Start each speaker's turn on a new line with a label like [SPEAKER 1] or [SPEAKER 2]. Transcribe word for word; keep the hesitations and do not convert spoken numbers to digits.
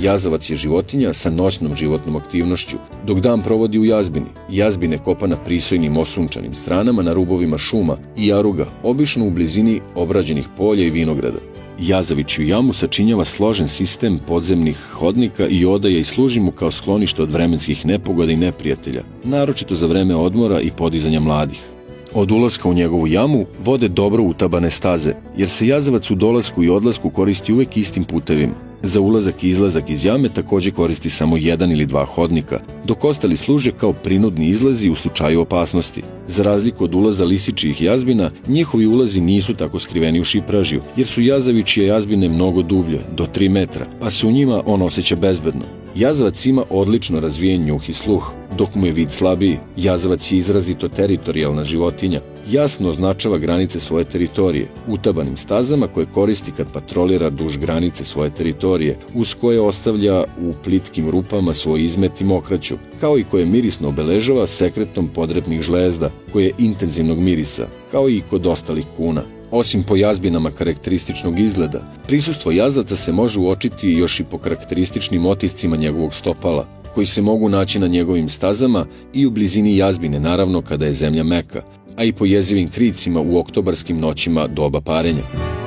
[SPEAKER 1] Jazavac je životinja sa noćnom životnom aktivnošću, dok dan provodi u jazbini. Jazbine kopa na prisojnim osunčanim stranama na rubovima šuma i jaruga, obično u blizini obrađenih polja i vinograda. Jazaviću jamu sačinjava složen sistem podzemnih hodnika i odaja i služi mu kao sklonište od vremenskih nepogoda i neprijatelja, naročito za vreme odmora i podizanja mladih. Od ulaska u njegovu jamu vode dobro utabane staze, jer se jazavac u dolasku i odlasku koristi uvek istim putevima. Za ulazak i izlazak iz jame takođe koristi samo jedan ili dva hodnika, dok ostali služe kao prinudni izlazi u slučaju opasnosti. Za razliku od ulaza lisičijih jazbina, njihovi ulazi nisu tako skriveni u šipražju, jer su jazavičije jazbine mnogo dublje, do tri metra, pa se u njima on osjeća bezbedno. Jazavac ima odlično razvijen njuh i sluh, dok mu je vid slabiji. Jazavac je izrazito teritorijalna životinja, jasno označava granice svoje teritorije, utabanim stazama koje koristi kad patrolira duž granice svoje teritorije, uz koje ostavlja u plitkim rupama svoj izmet i mokraću, kao i koje mirisno obeležava sekretom podrepnih žlezda, koje je intenzivnog mirisa, kao i kod ostalih kuna. Osim po jazbinama karakterističnog izgleda, prisustvo jazavca se može uočiti još i po karakterističnim otiscima njegovog stopala, koji se mogu naći na njegovim stazama i u blizini jazbine, naravno kada je zemlja meka, a i po jezivim kricima u oktobarskim noćima doba parenja.